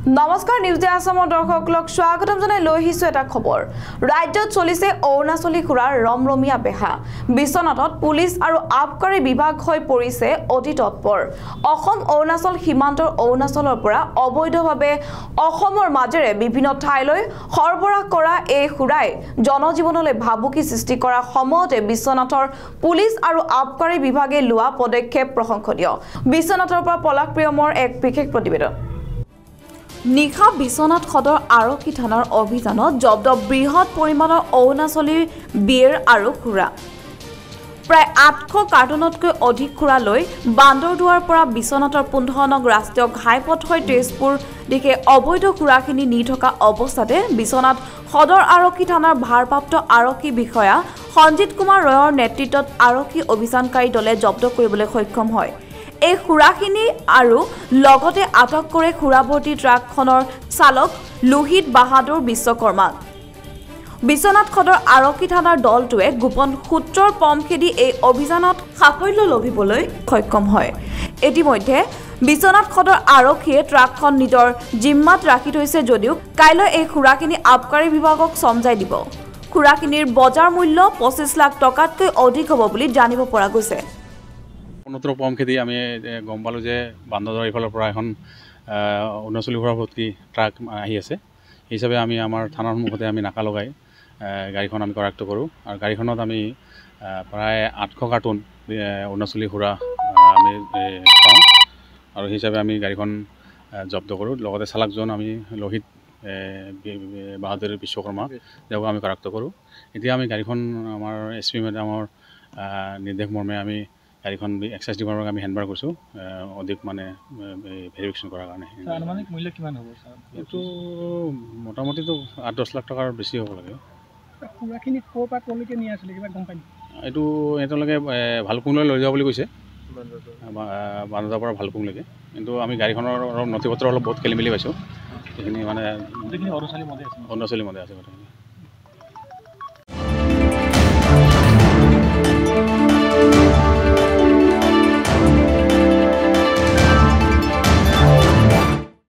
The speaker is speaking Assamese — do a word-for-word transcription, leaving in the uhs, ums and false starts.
নমস্কাৰ নিউজ ডে আসামৰ দৰ্শকসকলক স্বাগতম জনাই লৈ আহিছো এটা খবৰ। ৰাজ্যত চলিছে অৰুণাচলী খুৰাৰ ৰমৰমীয়া বেহা। বিশ্বনাথত পুলিচ আৰু আবকাৰী বিভাগ হৈ পৰিছে অতি তৎপৰ। অসম অৰুণাচল সীমান্তৰ অৰুণাচলৰ পৰা অবৈধভাৱে অসমৰ মাজেৰে বিভিন্ন ঠাইলৈ সৰবৰাহ কৰা এই খুৰাই জনজীৱনলৈ ভাবুকি সৃষ্টি কৰাৰ সময়তে বিশ্বনাথৰ পুলিচ আৰু আবকাৰী বিভাগে লোৱা পদক্ষেপ প্ৰশংসনীয়। বিশ্বনাথৰ পৰা পলাশ প্ৰিয়মৰ এক বিশেষ প্ৰতিবেদন। নিশা বিশ্বনাথ সদৰ আৰক্ষী থানাৰ অভিযানত জব্দ বৃহৎ পৰিমাণৰ অৰুণাচলীৰ বিয়েৰ আৰু খুৰা। প্ৰায় আঠশ কাৰ্টনতকৈ অধিক খুৰা লৈ বান্দৰদুৱাৰ পৰা বিশ্বনাথৰ পোন্ধৰ নং ৰাষ্ট্ৰীয় ঘাইপথ হৈ তেজপুৰ দিশে অবৈধ খুৰাখিনি নি থকা অৱস্থাতে বিশ্বনাথ সদৰ আৰক্ষী থানাৰ ভাৰপ্ৰাপ্ত আৰক্ষী বিষয়া সঞ্জিত কুমাৰ ৰয়ৰ নেতৃত্বত আৰক্ষী অভিযানকাৰী দলে জব্দ কৰিবলৈ সক্ষম হয়। এই খুৰাখিনি আৰু লগতে আটক কৰে খুৰাভৰ্তি ট্ৰাকখনৰ চালক লোহিত বাহাদুৰ বিশ্বকৰ্মাক। বিশ্বনাথ সদৰ আৰক্ষী থানাৰ দলটোৱে গোপন সূত্ৰৰ পম খেদি এই অভিযানত সাফল্য লভিবলৈ সক্ষম হয়। ইতিমধ্যে বিশ্বনাথ সদৰ আৰক্ষীয়ে ট্ৰাকখন নিজৰ জিম্মাত ৰাখি থৈছে যদিও কাইলৈ এই খুৰাখিনি আবকাৰী বিভাগক চমজাই দিব। খুৰাখিনিৰ বজাৰ মূল্য পঁচিছ লাখ টকাতকৈ অধিক হ'ব বুলি জানিব পৰা গৈছে। নতুন পম খেদি আমি গম পালোঁ যে বান্দৰদুৱাৰ এইফালৰ পৰা এখন অৰুণাচলী খুৰা ভৰ্তি ট্ৰাক আহি আছে। সেই হিচাপে আমি আমাৰ থানাৰ সন্মুখতে আমি নাকা লগাই গাড়ীখন আমি কৰায়ত্ব কৰোঁ আৰু গাড়ীখনত আমি প্ৰায় আঠশ কাৰ্টুন অৰুণাচলী খুৰা আমি পাওঁ আৰু সেই হিচাপে আমি গাড়ীখন জব্দ কৰোঁ। লগতে চালকজন আমি লোহিত বাহাদুৰ বিশ্বকৰ্মা তেওঁক আমি কৰায়ত্ব কৰোঁ। এতিয়া আমি গাড়ীখন আমাৰ এছ পি মেডামৰ নিৰ্দেশ মৰ্মে আমি গাড়ীখন এক্সাইজ ডিপাৰ্টমেণ্টক আমি হেণ্ডবাৰ কৰিছোঁ অধিক মানে ভেৰিফিকেশ্যন কৰাৰ কাৰণে। আনুমানিক মূল্য কিমান হ'ব ছাৰ? এইটো মোটামুটিতো আঠ দহ লাখ টকাৰ বেছি হ'ব লাগে। খুৰাখিনি ক'ৰ পৰা ক'লৈকে নিয়ে আছিলে কিবা গম পায়? এইটো এতিয়ালৈকে ভালুকপুংলৈ লৈ যাব বুলি কৈছে, বান্দৰদুৱাৰ পৰা ভালুকপুংলৈকে। কিন্তু আমি গাড়ীখনৰ অলপ নথি পত্ৰ অলপ বহুত খেলি মেলি পাইছোঁ। সেইখিনি মানে অৰুণাচলী মতে আছে অৰুণাচলী মতে আছে কথাখিনি।